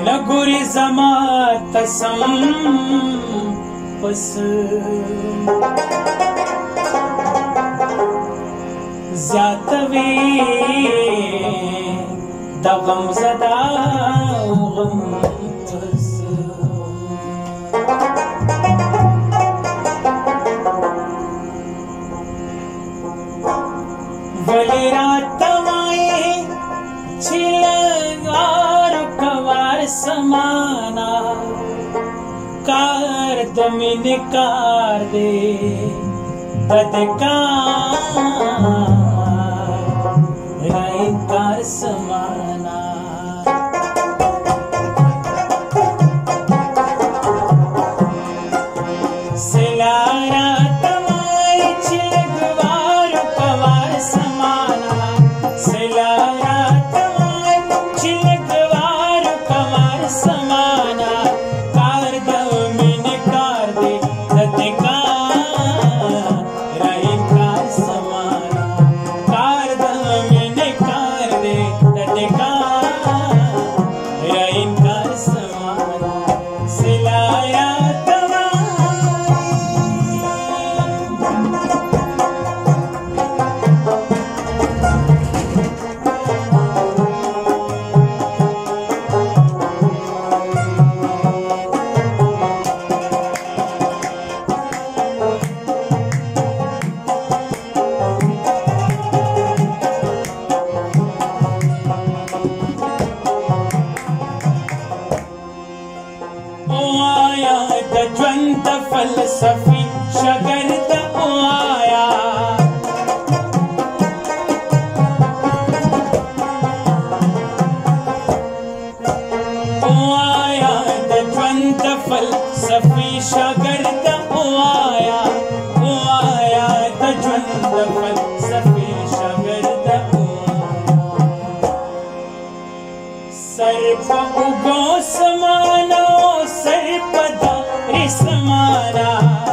नगुरी जमा तसम पस ज्यातवे दगम जदा गम पस वली रात माए छिलगार कवार समाना कार दमिन कार दे ददकार राय कार समाना सिलारा तमाए छिलगार कवार समाना सिलारा तमाए छिलगार कवार समाना कार दमिन कार दे ददकार राय कार समाना कार दमिन कार दे ददकार राय कार समाना सिलाया ज्वंत फलसफी शगर्द आया ज्वंत फलसफी शगर्द आया ज्वंत फलसफी शगर्द सर्प उगो समानो सर्पदा समाना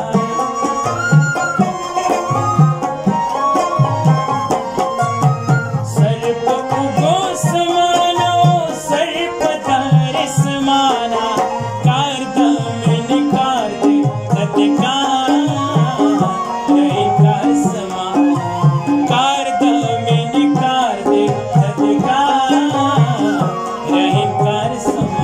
सर्प उगो समानो सर्पधार समाना कार दमिन कार दे ददकार राय कार समाना कार दमिन कार दे ददकार राय कार समाना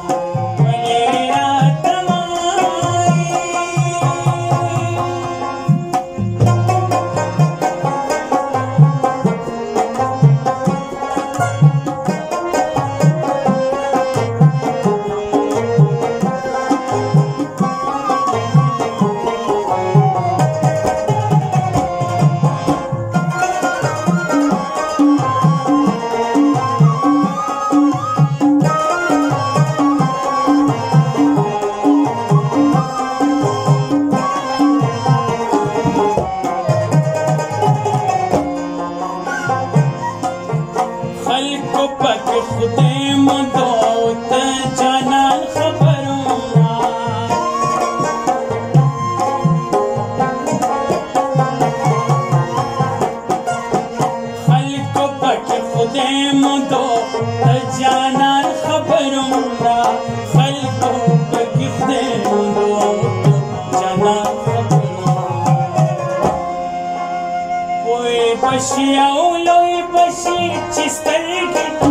खल्को पक खुदे मुदोत जानान खबरूना खल्को पक खुदे मुदोत जानान खबरूना खल्को पक खुदे मुदोत जानान खबरूना कोई बशिया लोई बशी चिस्तर